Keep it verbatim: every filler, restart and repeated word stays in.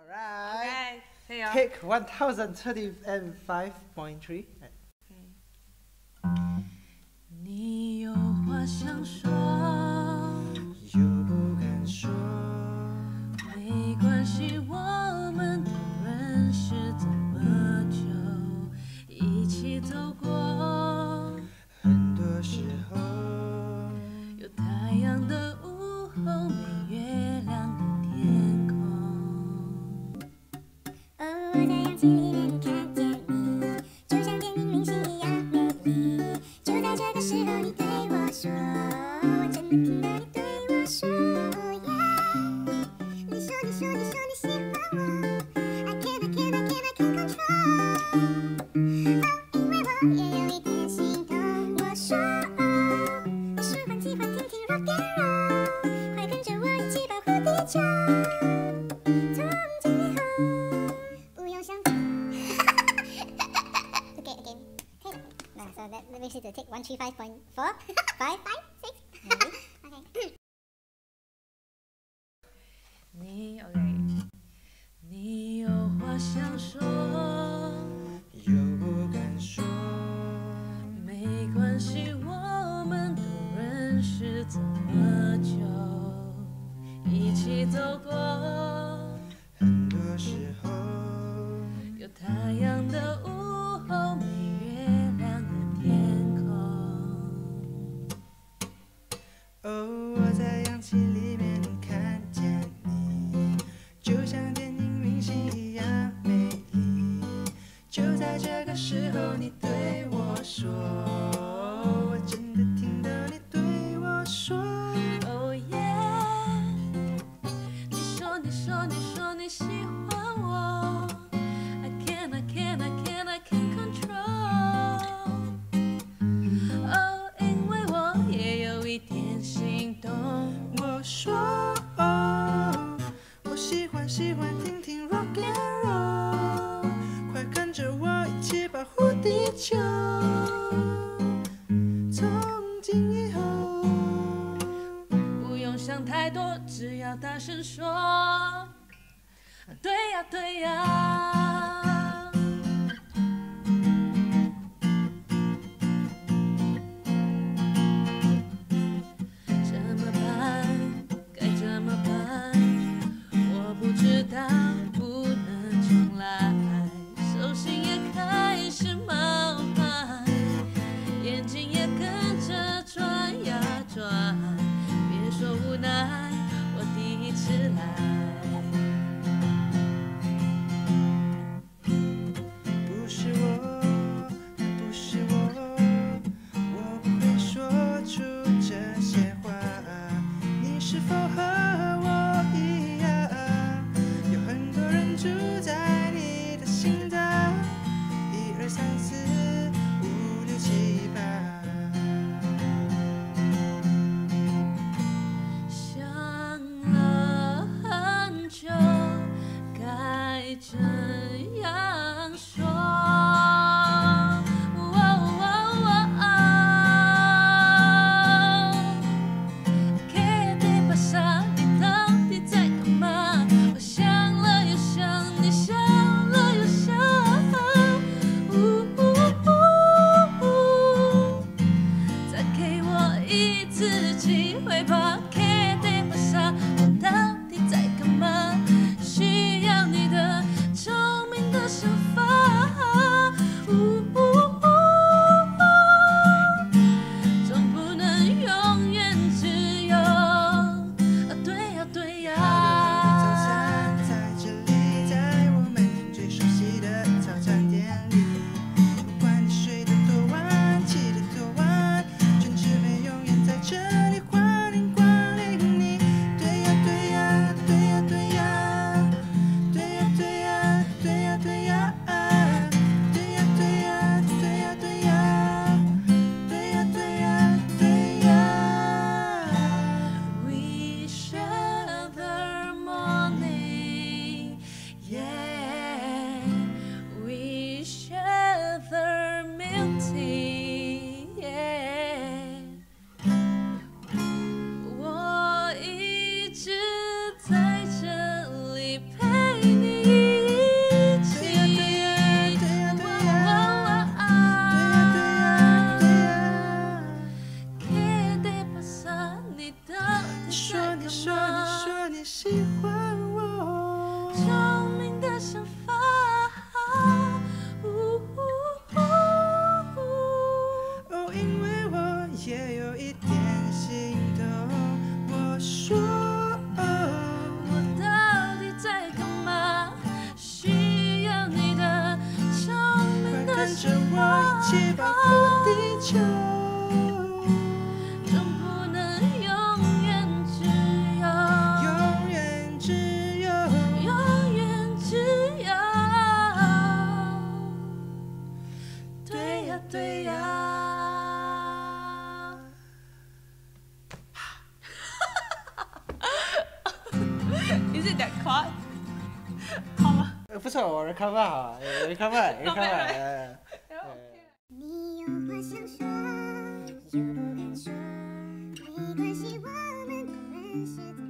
Alright. Okay, 可以哦。 Take one thousand thirty-five point three. 你有话想说， 又不敢说， 没关系，我们都认识这么久，一起走过很多时候有太阳的午后，没月亮的天空。 哦，我在氧气里面看见你，就像电影明星一样美丽。就在这个时候，你对我说，我真的听到你对我说，你说你说你说你喜欢我 ，I can't I can't I can't I can't control。哦，因为我也有一点心动，我说你喜欢喜欢听听 rock and roll， 快跟着我一起保护地球。从今以后不用想。Okay, okay. Okay. No, so that that makes it to take one three five point four, five, five, six. Maybe. Okay. 你 OK， 你有话想说， 又不敢说， 没关系，我们都认识这么久，一起走过很多时候有太阳的午后，没月亮的天空。 哦，我在氧气里面看见你，就像电影明星一样美丽。就在这个时候，你对我说，我真的听到你对我说。 Oh yeah， 你说你说你说你喜欢我 ，I can't I can't I can't I can't control。哦，因为我也有一点心动。 我说，哦，我喜欢喜欢听听 rock and roll， 快跟着我一起保护地球。从今以后， 不用想太多，只要大声说，对呀对呀。怎么办？该怎么办？我不知道，不能重来，手心也开始冒汗，眼睛也跟着转呀转。别说无奈，我第一次来。 不是我，不是我，我不会说出这些话。你是否和我一样，有很多人住在你的心脏？一二三四五六七八。 想了很久，该怎样说？哦哦哦，¿Qué te pasa？ 你到底在干嘛？我想了又想，你想了又想。呜呜呜，再给我一次机会吧。¿Qué te pasa？ 我到底在干嘛？需要你的聪明的想法。呜呜呜，总不能永远只有对呀对呀。 早餐在这里，在我们最熟悉的早餐店里。不管你睡得多晚，起得多晚，全智美永远在这里，欢迎光临。 也有一点心动。我说， 我到底在干嘛？需要你的聪明的快跟着心我一起保护地球。 总不能永远只有， 永远只有， 永远只有。对呀对呀。Is it that quiet？ 好吗？ 呃，不错，我 recover 好，recover，recover。 你有话想说，又不敢说，没关系，我们都认识。